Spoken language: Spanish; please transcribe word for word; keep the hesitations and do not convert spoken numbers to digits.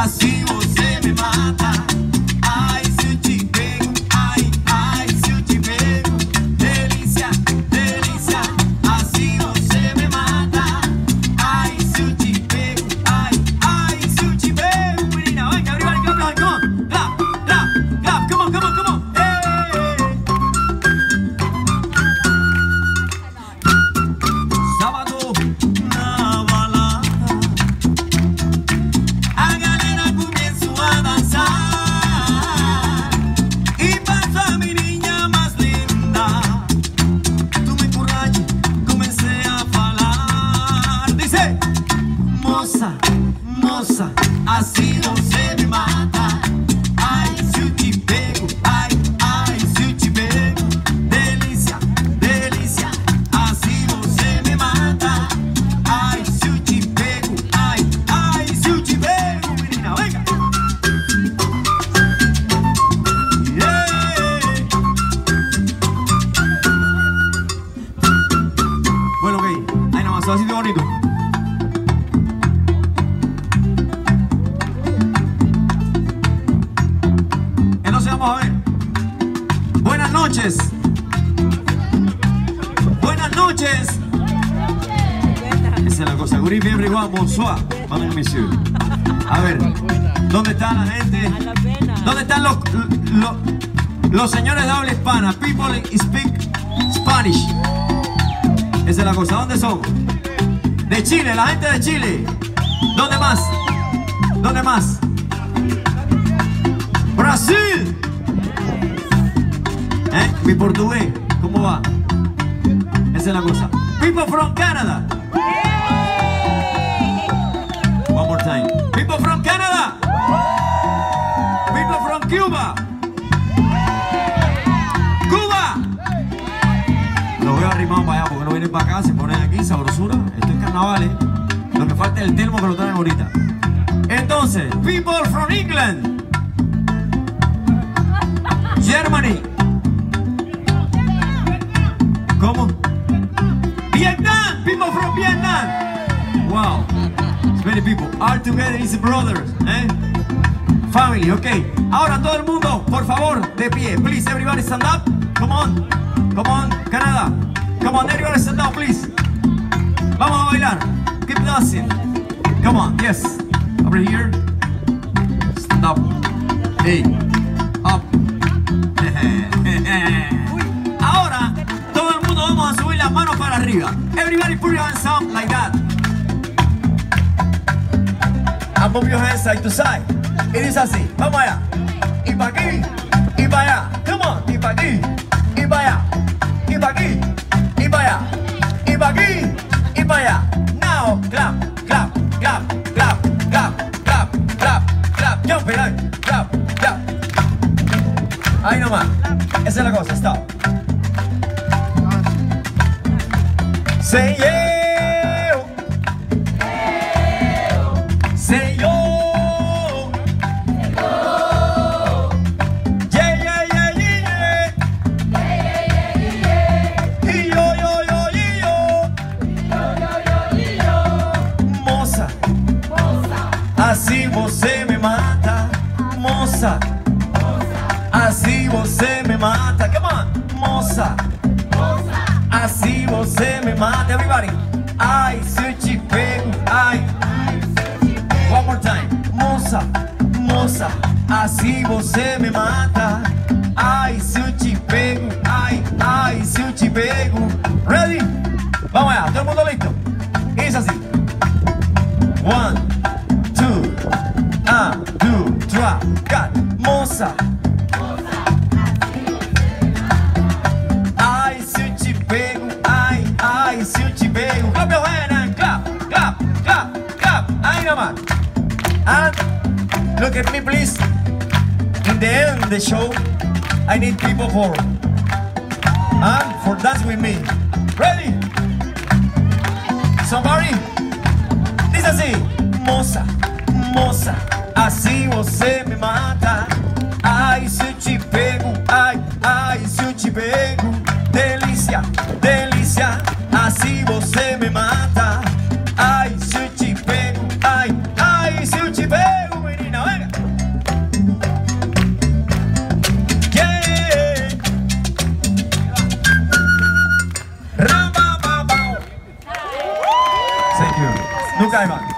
assim você me mata. Ai, se eu te pego, ai, ai, se eu te pego. Delícia, delícia, assim você me mata. Ai, se eu te pego, ai, ai, se eu te pego. Menina, venga, everybody, come on, come on. Clap, clap, clap, come on, come on, come on. Sábado na balada, a galera começou a dançar e passa a menina mais linda. Tu me coragem, comecei a falar. Dice, moça, moça, assim você me mata. Ai, se eu te pego, ai, ai, se eu te pego. Delícia, delícia, assim você me mata. Ai, se eu te pego, ai, ai, se eu te pego, menina, venga. Yeah. Bueno, ok, ahí nomás, así de bonito. Entonces vamos a ver. Buenas noches. Buenas noches. Esa es la cosa. Good evening, everyone. Bonsoir. Madame, monsieur. A ver, ¿dónde está la gente? ¿Dónde están los, los, los señores de habla hispana? People speak Spanish. Esa es la cosa. ¿Dónde son? De Chile, la gente de Chile. ¿Dónde más? ¿Dónde más? Brasil. ¿Eh? Mi portugués, ¿cómo va? Esa es la cosa. People from Canada. One more time. People from Canada. People from Cuba. Cuba. Los veo arrimados para allá porque no vienen para acá, se ponen aquí, sabrosura. Esto es carnaval, ¿eh? Lo que falta es el termo que lo traen ahorita. Entonces, people from England. Germany. ¿Cómo? Vietnam. People from Vietnam. Wow. Many people. All together is brothers. ¿Eh? Family, ok. Ahora todo el mundo, por favor, de pie. Please, everybody stand up. Come on. Come on, Canada. Come on, everybody stand up, please. Vamos a bailar. Keep dancing. Come on, yes. Over here. Stand up. Hey. Up. Ahora, todo el mundo vamos a subir las manos para arriba. Everybody put your hands up like that. And move your hands side to side. It is así. Vamos allá. Y pa' aquí. Y pa' allá. Come on. Y pa' aquí. Y pa' allá. Y pa' aquí. Y pa' allá. Y pa' aquí. Y pa' allá. Now, clap, clap, clap, clap, clap, clap, clap, clap. Jump it out. Clap, clap. Ahí nomás. Esa es la cosa. Stop. Say yeah. Say yo. Yeah, yeah, yeah, yeah, yeah. Y yo, yo, yo, y yo. Moça, assim você me mata. Moça, assim você me mata. Come on, moça. Assim você me mata. Everybody. Ai, se eu te pego. Ai. One more time. Moça, moça, assim você me mata. Ai, se eu te pego. Ai, ai, se eu te pego. Ready? Vamos lá, todo mundo listo. Isso assim. One, two, one, two, three, cut. Moça. Ai, se eu te pego. Ai, ai, se eu te pego. Clap your hand and clap, clap, clap, clap. Aí nomás. And look at me, please. In the end of the show, I need people for and for dance with me. Ready? Somebody? Diz assim, moça, moça, assim você me mata. Ai, se eu te pego, ai, ai, se eu te pego. Delícia, delícia, assim você me mata. Ai, se eu te pego, ai, ai, se eu te pego, menina. Ahí va.